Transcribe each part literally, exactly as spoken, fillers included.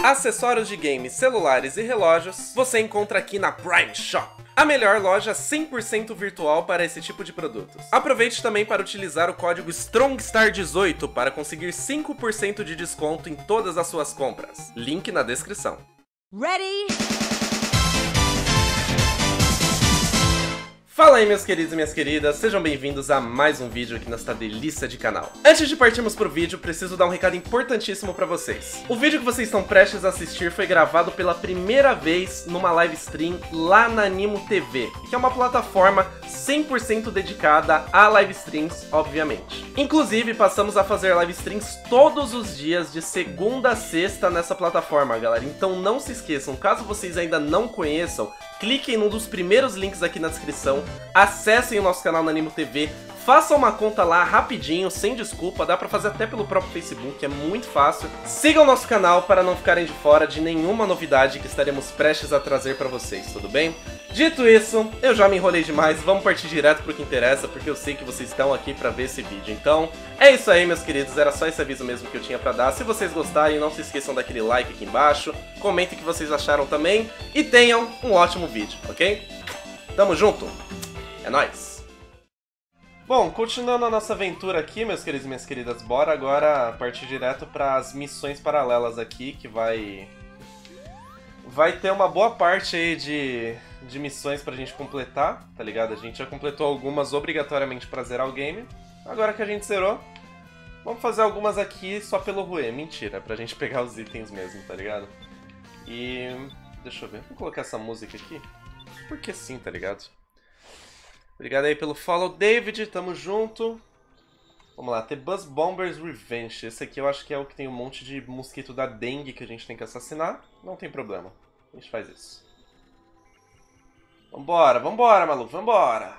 Acessórios de games, celulares e relógios você encontra aqui na Prime Shop. A melhor loja cem por cento virtual para esse tipo de produtos. Aproveite também para utilizar o código STRONGSTAR dezoito para conseguir cinco por cento de desconto em todas as suas compras. Link na descrição. Ready? Fala aí, meus queridos e minhas queridas, sejam bem-vindos a mais um vídeo aqui nesta delícia de canal. Antes de partirmos pro vídeo, preciso dar um recado importantíssimo pra vocês. O vídeo que vocês estão prestes a assistir foi gravado pela primeira vez numa live stream lá na Animo T V, que é uma plataforma cem por cento dedicada a live streams, obviamente. Inclusive, passamos a fazer live streams todos os dias, de segunda a sexta, nessa plataforma, galera. Então não se esqueçam, caso vocês ainda não conheçam, cliquem num dos primeiros links aqui na descrição, acessem o nosso canal na Animo T V, façam uma conta lá rapidinho, sem desculpa, dá pra fazer até pelo próprio Facebook, é muito fácil. Sigam o nosso canal para não ficarem de fora de nenhuma novidade que estaremos prestes a trazer pra vocês, tudo bem? Dito isso, eu já me enrolei demais, vamos partir direto pro que interessa, porque eu sei que vocês estão aqui pra ver esse vídeo. Então, é isso aí, meus queridos, era só esse aviso mesmo que eu tinha pra dar. Se vocês gostarem, não se esqueçam daquele like aqui embaixo, comentem o que vocês acharam também, e tenham um ótimo vídeo, ok? Tamo junto, é nóis! Bom, continuando a nossa aventura aqui, meus queridos e minhas queridas, bora agora partir direto para as missões paralelas aqui, que vai... Vai ter uma boa parte aí de, de missões pra gente completar, tá ligado? A gente já completou algumas obrigatoriamente pra zerar o game. Agora que a gente zerou, vamos fazer algumas aqui só pelo ruê. Mentira, pra gente pegar os itens mesmo, tá ligado? E... deixa eu ver, vou colocar essa música aqui. Porque sim, tá ligado? Obrigado aí pelo follow, David, tamo junto. Vamos lá, The Buzz Bomber's Revenge. Esse aqui eu acho que é o que tem um monte de mosquito da dengue que a gente tem que assassinar. Não tem problema, a gente faz isso. Vambora, vambora, maluco, vambora!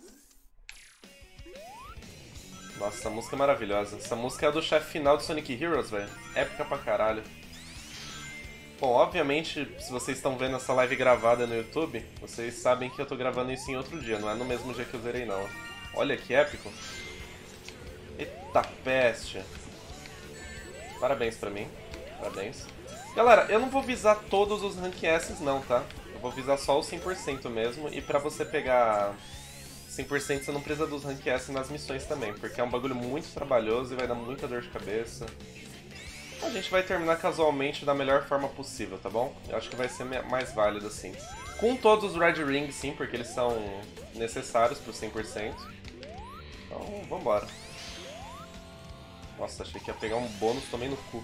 Nossa, essa música é maravilhosa. Essa música é a do chefe final de Sonic Heroes, velho. Épica pra caralho. Bom, obviamente, se vocês estão vendo essa live gravada no YouTube, vocês sabem que eu tô gravando isso em outro dia, não é no mesmo dia que eu zerei, não. Olha que épico. Eita peste. Parabéns pra mim. Parabéns. Galera, eu não vou visar todos os Rank S não, tá? Eu vou visar só os cem por cento mesmo. E pra você pegar cem por cento você não precisa dos Rank S nas missões também, porque é um bagulho muito trabalhoso e vai dar muita dor de cabeça. A gente vai terminar casualmente da melhor forma possível, tá bom? Eu acho que vai ser mais válido assim. Com todos os Red Rings, sim, porque eles são necessários pro cem por cento. Então, vambora. Nossa, achei que ia pegar um bônus, tomei no cu.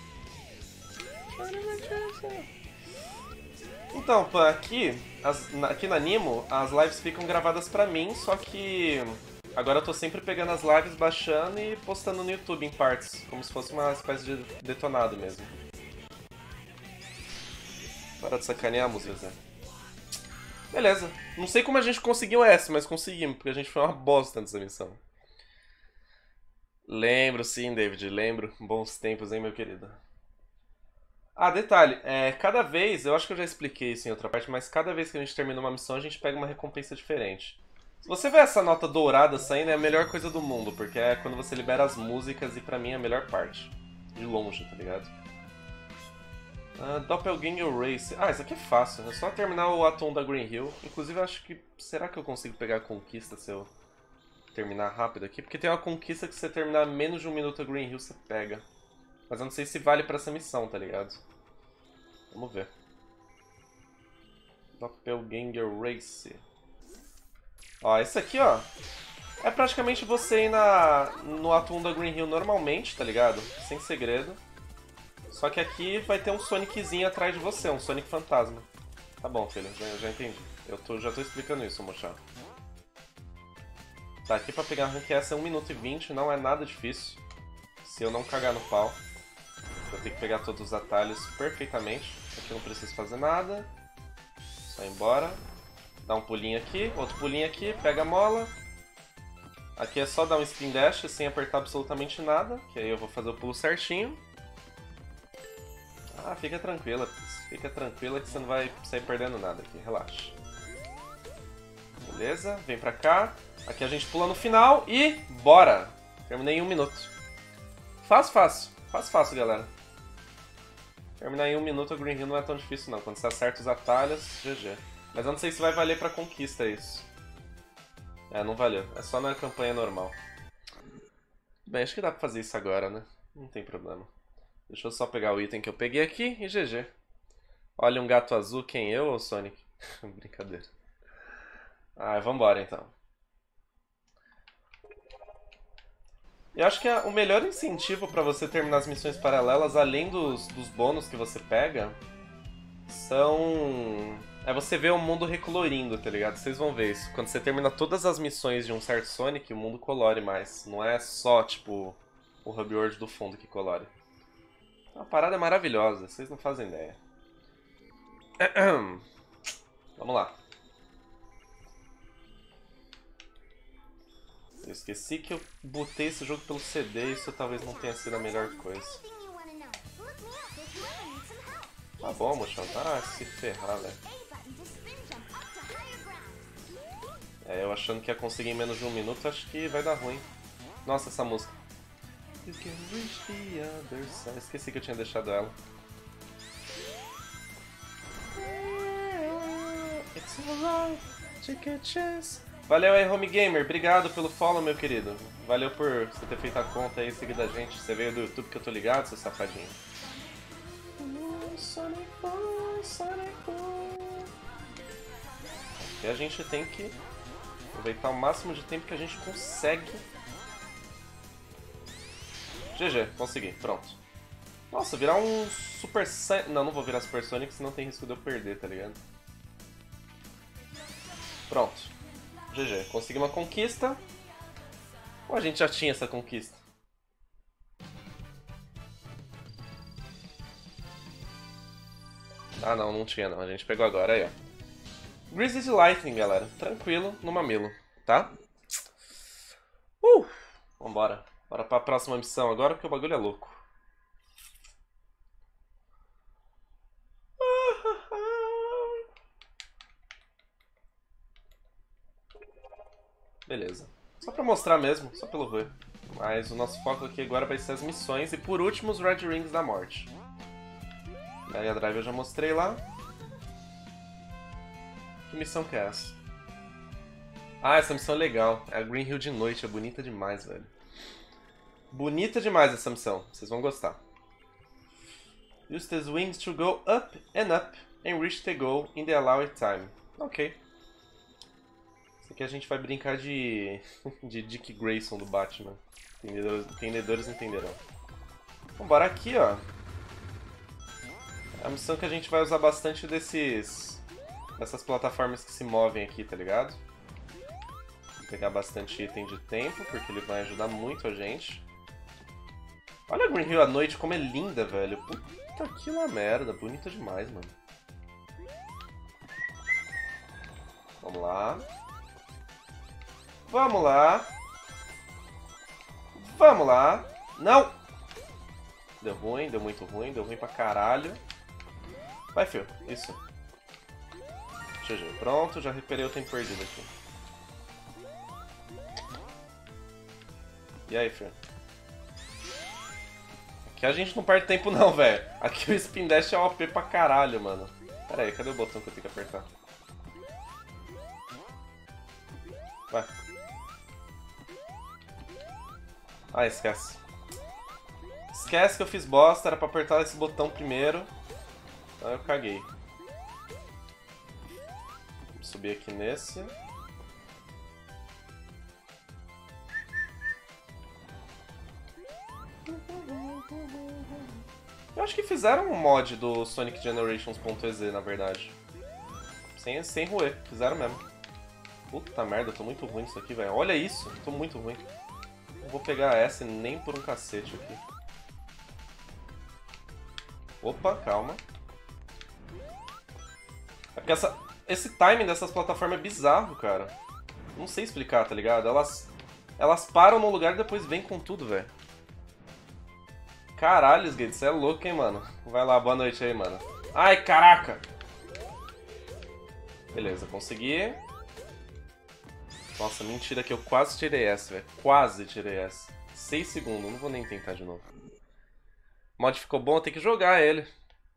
Então, aqui, as, aqui na Animo, as lives ficam gravadas pra mim, só que agora eu tô sempre pegando as lives, baixando e postando no YouTube em partes, como se fosse uma espécie de detonado mesmo. Para de sacanear, Museu. Beleza, não sei como a gente conseguiu essa, mas conseguimos, porque a gente foi uma bosta nessa missão. Lembro sim, David, lembro. Bons tempos, hein, meu querido. Ah, detalhe, é, cada vez, eu acho que eu já expliquei isso em outra parte, mas cada vez que a gente termina uma missão, a gente pega uma recompensa diferente. Se você vê essa nota dourada saindo, é a melhor coisa do mundo, porque é quando você libera as músicas e pra mim é a melhor parte. De longe, tá ligado? Ah, Doppelganger Race. Ah, isso aqui é fácil, é só terminar o Atom da Green Hill. Inclusive, eu acho que... será que eu consigo pegar a conquista se eu terminar rápido aqui? Porque tem uma conquista que se você terminar menos de um minuto a Green Hill, você pega. Mas eu não sei se vale pra essa missão, tá ligado? Vamos ver. Doppelganger Race. Ó, esse aqui, ó, é praticamente você ir na, no Atom da Green Hill normalmente, tá ligado? Sem segredo. Só que aqui vai ter um Soniczinho atrás de você, um Sonic fantasma. Tá bom, filho, já, já entendi. Eu tô, já tô explicando isso, mochá. Tá, aqui pra pegar Rank S é um minuto e vinte, não é nada difícil. Se eu não cagar no pau. Eu tenho que pegar todos os atalhos perfeitamente. Aqui eu não preciso fazer nada. Só ir embora. Dá um pulinho aqui, outro pulinho aqui, pega a mola. Aqui é só dar um spin dash sem apertar absolutamente nada, que aí eu vou fazer o pulo certinho. Ah, fica tranquila, fica tranquila que você não vai sair perdendo nada aqui, relaxa. Beleza, vem pra cá. Aqui a gente pula no final e bora! Terminei em um minuto. Fácil, fácil. Fácil, fácil, galera. Terminar em um minuto a Green Hill não é tão difícil não. Quando você acerta os atalhos, G G. Mas eu não sei se vai valer pra conquista isso. É, não valeu. É só na campanha normal. Bem, acho que dá pra fazer isso agora, né? Não tem problema. Deixa eu só pegar o item que eu peguei aqui e G G. Olha um gato azul, quem eu ou Sonic? Brincadeira. Ah, vambora então. Eu acho que o melhor incentivo pra você terminar as missões paralelas, além dos, dos bônus que você pega, são... é você ver o mundo recolorindo, tá ligado? Vocês vão ver isso. Quando você termina todas as missões de um certo Sonic, o mundo colore mais. Não é só, tipo, o Hub World do fundo que colore. A parada é maravilhosa, vocês não fazem ideia. Vamos lá. Eu esqueci que eu botei esse jogo pelo C D, isso talvez não tenha sido a melhor coisa. Tá bom, mochão, tá se ferrar, velho. É, eu achando que ia conseguir em menos de um minuto, acho que vai dar ruim. Nossa, essa música. You can reach the other side. Esqueci que eu tinha deixado ela. It's alright, take a chance. Valeu aí, Home Gamer. Obrigado pelo follow, meu querido. Valeu por você ter feito a conta aí e seguido a gente. Você veio do YouTube que eu tô ligado, seu safadinho. Sonic Boom, Sonic Boom. E a gente tem que aproveitar o máximo de tempo que a gente consegue. G G, consegui. Pronto. Nossa, virar um Super Sonic... Não, não vou virar Super Sonic, senão tem risco de eu perder, tá ligado? Pronto. G G, consegui uma conquista. Ou a gente já tinha essa conquista? Ah não, não tinha não, a gente pegou agora, aí ó. Grizzly Lightning, galera, tranquilo, no mamilo, tá? Uh! Vambora, bora pra próxima missão agora, porque o bagulho é louco. Beleza. Só pra mostrar mesmo, só pelo ver. Mas o nosso foco aqui agora vai ser as missões e por último os Red Rings da Morte. Mega Drive eu já mostrei lá. Que missão que é essa? Ah, essa missão é legal. É a Green Hill de noite, é bonita demais, velho. Bonita demais essa missão, vocês vão gostar. Use these wings to go up and up and reach the goal in the allowed time. Ok. Isso aqui a gente vai brincar de, de Dick Grayson do Batman. Entendedores, entendedores entenderão. Vambora aqui, ó. É a missão que a gente vai usar bastante desses... dessas plataformas que se movem aqui, tá ligado? Vou pegar bastante item de tempo, porque ele vai ajudar muito a gente. Olha a Green Hill à noite, como é linda, velho. Puta que uma merda, bonita demais, mano. Vamos lá. Vamos lá. Vamos lá. Não! Deu ruim, deu muito ruim, deu ruim pra caralho. Vai, fio. Isso. G G. Pronto, já recuperei o tempo perdido aqui. E aí, fio? Aqui a gente não perde tempo não, velho. Aqui o Spin Dash é O P pra caralho, mano. Pera aí, cadê o botão que eu tenho que apertar? Vai. Ah, esquece. Esquece que eu fiz bosta, era pra apertar esse botão primeiro. Então eu caguei. Vou subir aqui nesse. Eu acho que fizeram um mod do Sonic Generations.exe, na verdade. Sem, sem ruê, fizeram mesmo. Puta merda, eu tô muito ruim nisso aqui, velho. Olha isso, eu tô muito ruim. Não vou pegar essa nem por um cacete aqui. Opa, calma. É porque essa, esse timing dessas plataformas é bizarro, cara. Não sei explicar, tá ligado? Elas, elas param no lugar e depois vêm com tudo, velho. Caralho, Gates, você é louco, hein, mano. Vai lá, boa noite aí, mano. Ai, caraca! Beleza, consegui. Nossa, mentira que eu quase tirei essa, velho. Quase tirei essa. seis segundos, não vou nem tentar de novo. O mod ficou bom, eu tenho que jogar ele.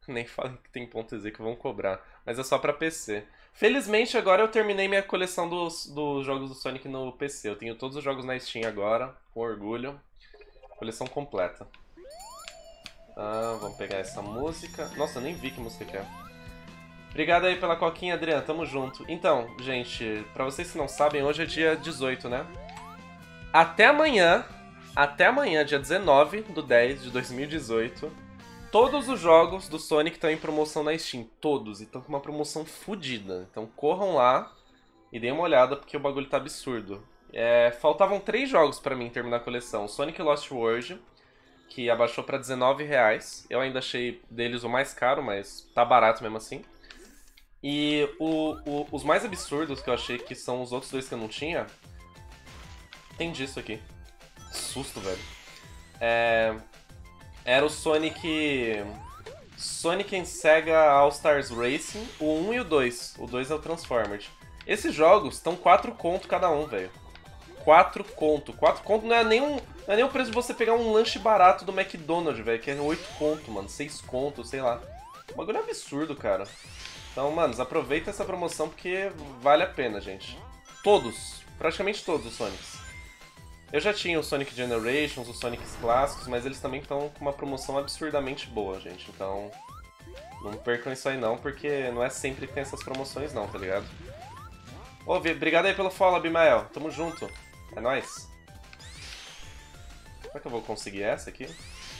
Nem falem que tem ponto .exe que vão cobrar, mas é só pra P C. Felizmente agora eu terminei minha coleção dos, dos jogos do Sonic no P C. Eu tenho todos os jogos na Steam agora, com orgulho. Coleção completa. Ah, vamos pegar essa música. Nossa, eu nem vi que música que é. Obrigado aí pela coquinha, Adriano, tamo junto. Então, gente, pra vocês que não sabem, hoje é dia dezoito, né? Até amanhã, até amanhã, dia dezenove do dez de dois mil e dezoito, todos os jogos do Sonic estão em promoção na Steam. Todos. E estão com uma promoção fodida. Então corram lá e deem uma olhada, porque o bagulho tá absurdo. É, faltavam três jogos pra mim terminar a coleção. Sonic Lost World, que abaixou pra dezenove reais. Eu ainda achei deles o mais caro, mas tá barato mesmo assim. E o, o, os mais absurdos que eu achei, que são os outros dois que eu não tinha, tem disso aqui. Susto, velho. É... Era o Sonic... Sonic and Sega All-Stars Racing, o um e o dois. O dois é o Transformers. Esses jogos estão quatro conto cada um, velho. quatro conto. quatro conto não é, nem um, não é nem o preço de você pegar um lanche barato do McDonald's, velho. Que é oito conto, mano. seis conto, sei lá. O bagulho é absurdo, cara. Então, manos, aproveita essa promoção porque vale a pena, gente. Todos. Praticamente todos os Sonics. Eu já tinha o Sonic Generations, os Sonics clássicos, mas eles também estão com uma promoção absurdamente boa, gente. Então, não percam isso aí não, porque não é sempre que tem essas promoções não, tá ligado? Ô, obrigado aí pelo follow, Abimael. Tamo junto. É nóis. Será que eu vou conseguir essa aqui?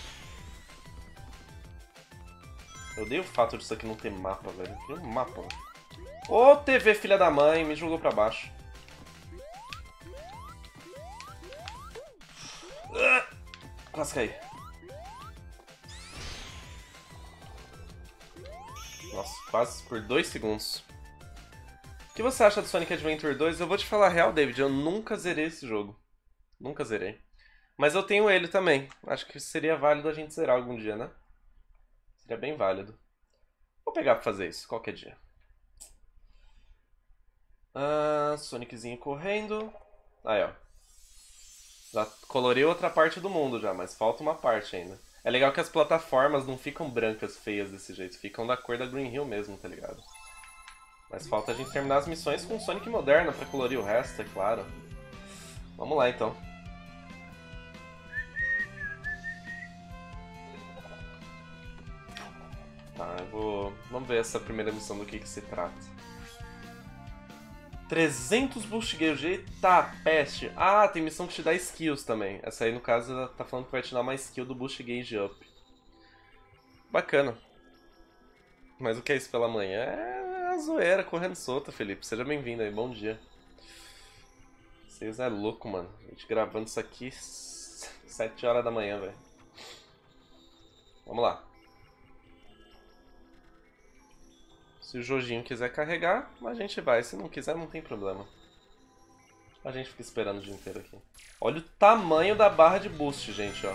Eu odeio o fato disso aqui não ter mapa, velho. Tem um mapa. Ô, T V filha da mãe, me jogou pra baixo. Quase caí. Nossa, quase por dois segundos. O que você acha do Sonic Adventure dois? Eu vou te falar a real, David, eu nunca zerei esse jogo. Nunca zerei. Mas eu tenho ele também. Acho que seria válido a gente zerar algum dia, né? Seria bem válido. Vou pegar pra fazer isso, qualquer dia. Ah, Soniczinho correndo. Aí, ó. Já colorei outra parte do mundo já, mas falta uma parte ainda. É legal que as plataformas não ficam brancas feias desse jeito, ficam da cor da Green Hill mesmo, tá ligado? Mas falta a gente terminar as missões com Sonic moderno pra colorir o resto, é claro. Vamos lá então. Tá, eu vou... Vamos ver essa primeira missão do que que se trata. trezentos boost gauge, eita peste. Ah, tem missão que te dá skills também. Essa aí no caso ela tá falando que vai te dar uma skill do boost gauge up. Bacana. Mas o que é isso pela manhã? É a zoeira correndo solta, Felipe. Seja bem-vindo aí, bom dia. Vocês é louco, mano. A gente gravando isso aqui sete horas da manhã, velho. Vamos lá. Se o Jojinho quiser carregar, a gente vai. Se não quiser, não tem problema. A gente fica esperando o dia inteiro aqui. Olha o tamanho da barra de boost, gente, ó.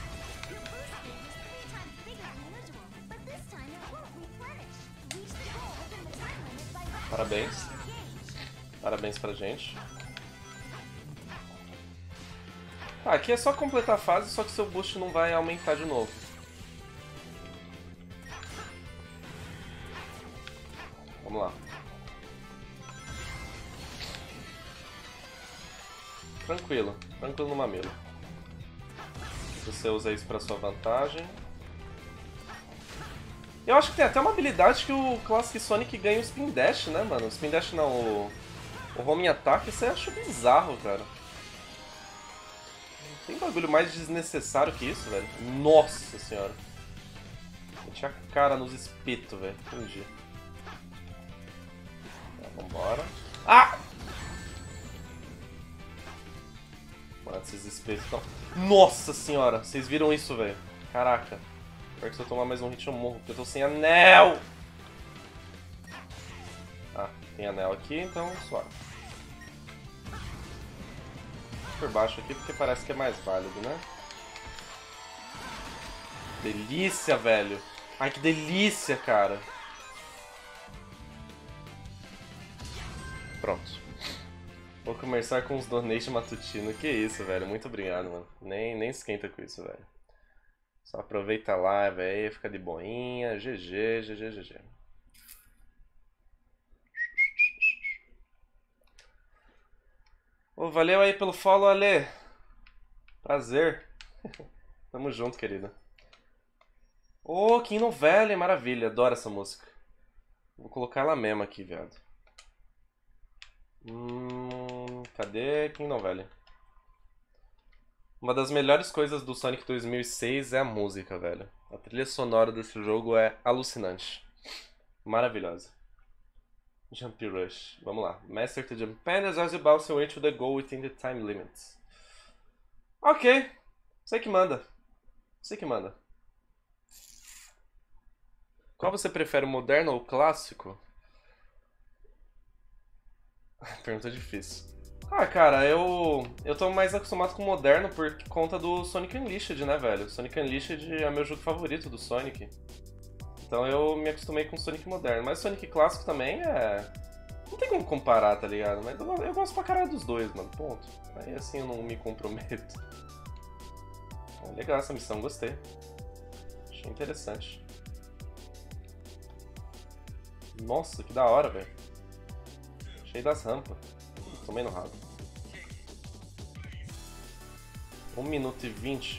Parabéns. Parabéns pra gente. Tá, aqui é só completar a fase, só que seu boost não vai aumentar de novo. Vamos lá. Tranquilo. Tranquilo no mamilo. Você usa isso pra sua vantagem. Eu acho que tem até uma habilidade que o Classic Sonic ganha o Spin Dash, né, mano? O Spin Dash não, o, o Homing Attack, isso eu acho bizarro, cara. Tem bagulho mais desnecessário que isso, velho? Nossa senhora. Meti a cara nos espetos, velho. Entendi. Tá, vambora. Ah! Mano, esses espetos estão... Nossa senhora, vocês viram isso, velho? Caraca. Pior que se eu tomar mais um hit eu morro, porque eu tô sem anel! Ah, tem anel aqui, então suave. Por baixo aqui, porque parece que é mais válido, né? Delícia, velho! Ai, que delícia, cara! Pronto. Vou começar com os donations matutinos. Que isso, velho. Muito obrigado, mano. Nem, nem esquenta com isso, velho. Só aproveita a live aí, fica de boinha. G G, G G, G G. Oh, valeu aí pelo follow, Ale. Prazer. Tamo junto, querida. Ô, oh, Kingdom Valley, maravilha. Adoro essa música. Vou colocar ela mesmo aqui, viado. Hum, cadê Kingdom Valley? Uma das melhores coisas do Sonic dois mil e seis é a música, velho. A trilha sonora desse jogo é alucinante. Maravilhosa. Jump Rush. Vamos lá. Master to jump pandas as you bounce your way to the goal within the time limits. Ok. Você que manda. Você que manda. Qual você prefere, o moderno ou o clássico? Pergunta difícil. Ah, cara, eu eu tô mais acostumado com o moderno por conta do Sonic Unleashed, né, velho? Sonic Unleashed é meu jogo favorito do Sonic. Então eu me acostumei com o Sonic moderno. Mas o Sonic clássico também é... Não tem como comparar, tá ligado? Mas eu, eu gosto pra caralho dos dois, mano. Ponto. Aí assim eu não me comprometo. Bom, legal essa missão, gostei. Achei interessante. Nossa, que da hora, velho. Cheio das rampas. Tomei no rabo. um minuto e vinte.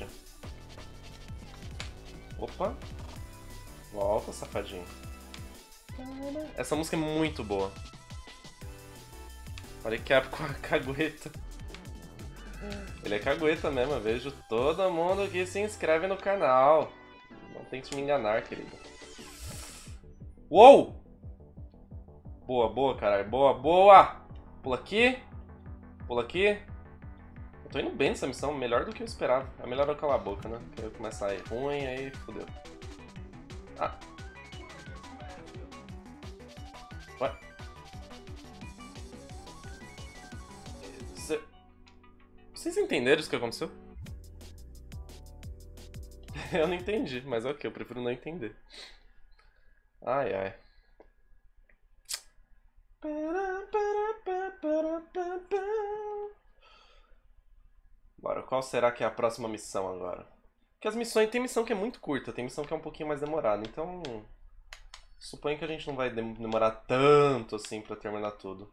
Opa. Volta, safadinho. Essa música é muito boa. Olha que é com a cagueta. Ele é cagueta mesmo, eu vejo todo mundo que se inscreve no canal. Não tente me enganar, querido. Uou! Boa, boa, caralho. Boa, boa! Pula aqui. Pula aqui. Eu tô indo bem nessa missão, melhor do que eu esperava. É melhor eu calar a boca, né? Porque eu começar a ir ruim, aí fodeu. Ah. Ué? Cê... Vocês entenderam isso que aconteceu? Eu não entendi, mas é ok, eu prefiro não entender. Ai, ai. Bora, qual será que é a próxima missão agora? Porque as missões... Tem missão que é muito curta, tem missão que é um pouquinho mais demorada, então... Suponho que a gente não vai demorar tanto assim pra terminar tudo.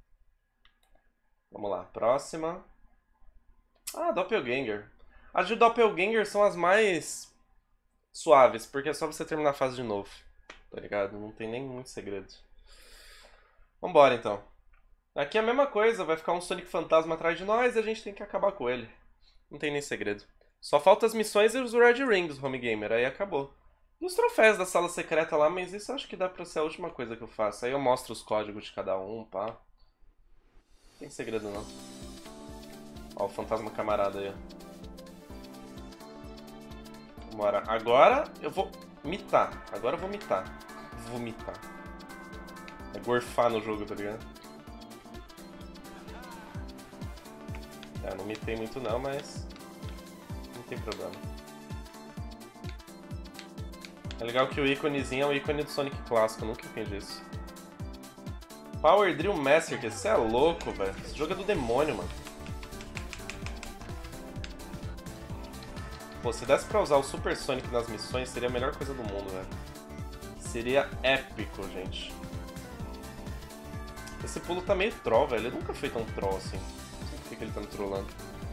Vamos lá, próxima. Ah, Doppelganger. As de Doppelganger são as mais suaves, porque é só você terminar a fase de novo, tá ligado? Não tem nem muito segredo. Vambora então. Aqui é a mesma coisa, vai ficar um Sonic Fantasma atrás de nós e a gente tem que acabar com ele. Não tem nem segredo. Só falta as missões e os Red Rings, Home Gamer, aí acabou. E os troféus da sala secreta lá, mas isso eu acho que dá pra ser a última coisa que eu faço. Aí eu mostro os códigos de cada um, pá. Não tem segredo não. Ó, o fantasma camarada aí, ó. Bora. Agora eu vou mitar. Agora eu vou mitar. Vomitar. É gorfar no jogo, tá ligado? É, não mitei muito não, mas... Não tem problema. É legal que o íconezinho é o ícone do Sonic clássico, eu nunca entendi isso. Power Drill Master, que você é louco, velho. Esse jogo é do demônio, mano. Pô, se desse pra usar o Super Sonic nas missões, seria a melhor coisa do mundo, velho. Seria épico, gente. Esse pulo tá meio troll, velho. Ele nunca foi tão troll assim. Não sei por que que ele tá me trollando.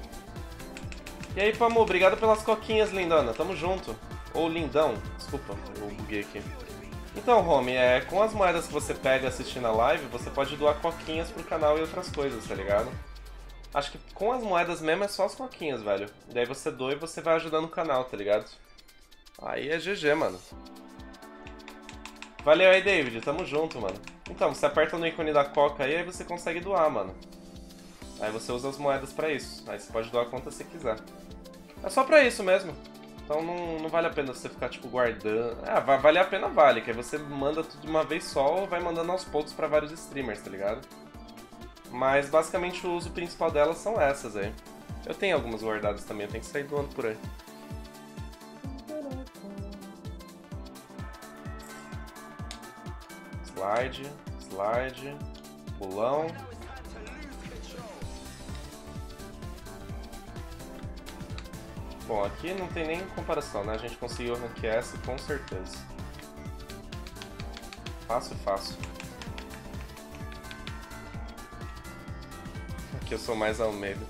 E aí, Pamu, obrigado pelas coquinhas, lindona. Tamo junto. Ou lindão. Desculpa, eu buguei aqui. Então, Home, é, com as moedas que você pega assistindo a live, você pode doar coquinhas pro canal e outras coisas, tá ligado? Acho que com as moedas mesmo é só as coquinhas, velho. Daí você doa e você vai ajudando o canal, tá ligado? Aí é G G, mano. Valeu aí, David. Tamo junto, mano. Então, você aperta no ícone da coca aí, aí você consegue doar, mano. Aí você usa as moedas pra isso. Aí você pode doar quanto você quiser. É só pra isso mesmo. Então não, não vale a pena você ficar, tipo, guardando... Ah, vai valer a pena, vale. Que aí você manda tudo de uma vez só ou vai mandando aos poucos pra vários streamers, tá ligado? Mas basicamente o uso principal delas são essas aí. Eu tenho algumas guardadas também, eu tenho que sair doando por aí. Slide, slide, bolão. Bom, aqui não tem nem comparação, né? A gente conseguiu ranquear essa com certeza. Fácil, fácil. Aqui eu sou mais ao meio.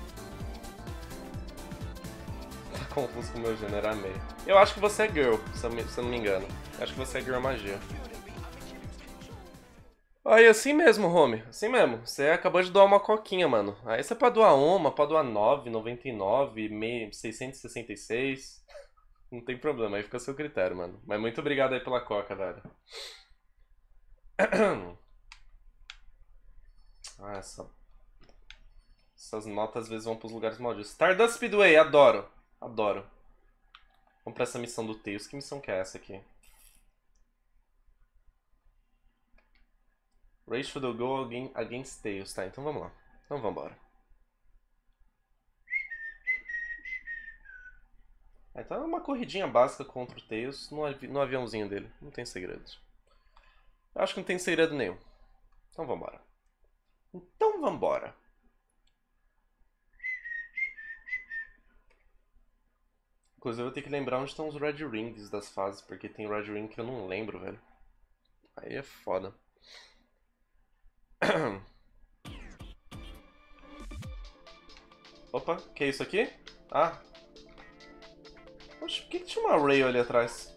Tá confuso com o meu gênero, amei. Eu acho que você é girl, se eu, me, se eu não me engano. Eu acho que você é girl magia. Aí, assim mesmo, homie. Assim mesmo. Você acabou de doar uma coquinha, mano. Aí você pode doar uma, pode doar nove, noventa e nove, seiscentos e sessenta e seis. Não tem problema, aí fica a seu critério, mano. Mas muito obrigado aí pela coca, velho. Ah, essa... essas notas às vezes vão pros lugares malditos. Stardust Speedway, adoro. Adoro. Vamos pra essa missão do Tails. Que missão que é essa aqui? Race to the Go Against Tails. Tá, então vamos lá. Então vamos embora. Então é uma corridinha básica contra o Tails no, avi no aviãozinho dele. Não tem segredos. Eu acho que não tem segredo nenhum. Então vambora. Então vambora. Inclusive eu vou ter que lembrar onde estão os Red Rings das fases, porque tem Red Ring que eu não lembro, velho. Aí é foda. Opa, que é isso aqui? Ah. Poxa, por que, que tinha uma rail ali atrás?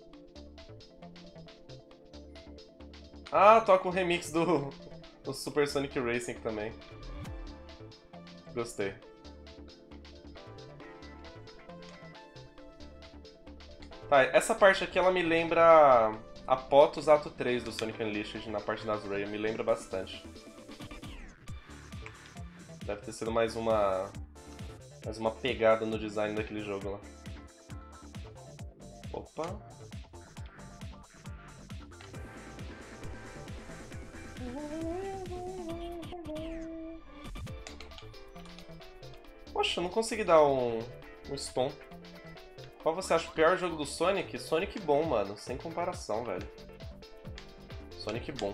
Ah, toca um remix do, do Super Sonic Racing também. Gostei. Tá, essa parte aqui ela me lembra a Potos Ato três do Sonic Unleashed na parte das rails, me lembra bastante. Deve ter sido mais uma mais uma pegada no design daquele jogo lá. Opa. Poxa, eu não consegui dar um, um stun. Qual você acha o pior jogo do Sonic? Sonic bom, mano. Sem comparação, velho. Sonic bom.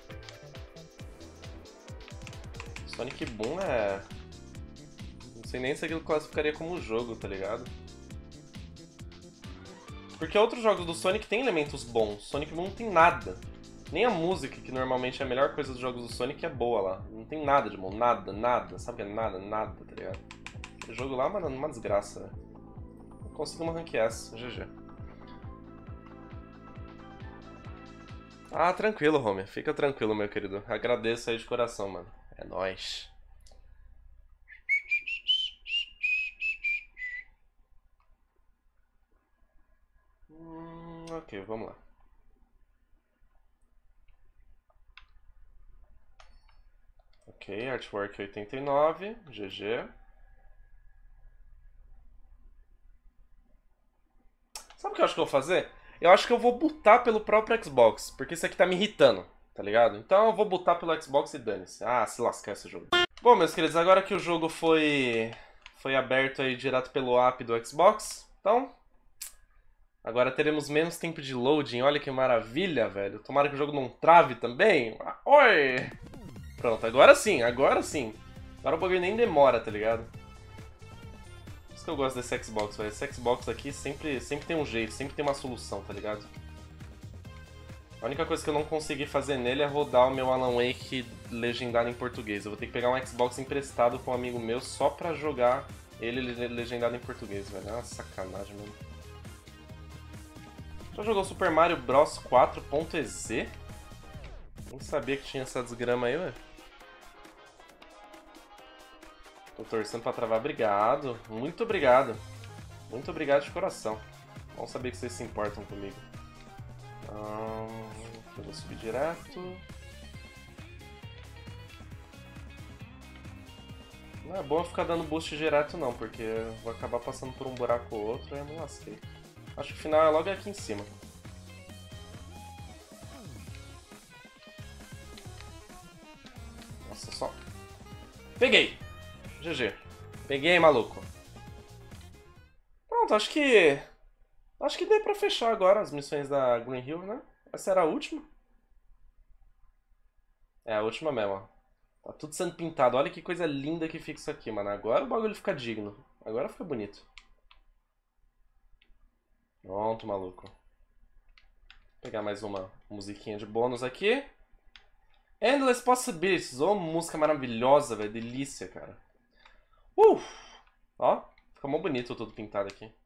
Sonic Boom é... não sei nem se aquilo classificaria como jogo, tá ligado? Porque outros jogos do Sonic tem elementos bons. Sonic Boom não tem nada. Nem a música, que normalmente é a melhor coisa dos jogos do Sonic, é boa lá. Não tem nada de bom. Nada, nada. Sabe que é nada, nada, tá ligado? O jogo lá, mano, é uma desgraça, velho. Não conseguimos ranquear essa. G G. Ah, tranquilo, homie. Fica tranquilo, meu querido. Agradeço aí de coração, mano. É nóis. Hum, ok, vamos lá. Ok, Artwork oitenta e nove, G G. Sabe o que eu acho que eu vou fazer? Eu acho que eu vou botar pelo próprio Xbox, porque isso aqui tá me irritando, tá ligado? Então eu vou botar pelo Xbox e dane-se. Ah, se lascar esse jogo. Bom, meus queridos, agora que o jogo foi, foi aberto aí direto pelo app do Xbox, então... agora teremos menos tempo de loading, olha que maravilha, velho. Tomara que o jogo não trave também. Oi! Pronto, agora sim, agora sim. Agora o bagulho nem demora, tá ligado? Por isso que eu gosto desse Xbox, velho. Esse Xbox aqui sempre, sempre tem um jeito, sempre tem uma solução, tá ligado? A única coisa que eu não consegui fazer nele é rodar o meu Alan Wake legendado em português. Eu vou ter que pegar um Xbox emprestado com um amigo meu só pra jogar ele legendado em português, velho. É uma sacanagem, mano. Já jogou Super Mario Bros quatro ponto E Z? Nem sabia que tinha essa desgrama aí, velho. Tô torcendo pra travar. Obrigado. Muito obrigado. Muito obrigado de coração. Bom saber que vocês se importam comigo. Hum, eu vou subir direto. Não é bom ficar dando boost direto não, porque eu vou acabar passando por um buraco ou outro e eu me lasquei. Acho que o final é logo aqui em cima. Nossa, só... peguei! G G. Peguei, maluco. Pronto, acho que... acho que deu pra fechar agora as missões da Green Hill, né? Essa era a última. É, a última mesmo, ó. Tá tudo sendo pintado. Olha que coisa linda que fica isso aqui, mano. Agora o bagulho fica digno. Agora fica bonito. Pronto, maluco. Vou pegar mais uma musiquinha de bônus aqui. Endless Possibilities. Oh, música maravilhosa, velho. Delícia, cara. Uh! Ó, ficou mó bonito tudo pintado aqui.